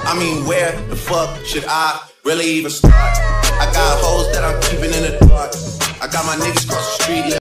I mean, where the fuck should I really even start? I got hoes that I'm keeping in the dark. I got my niggas cross the street.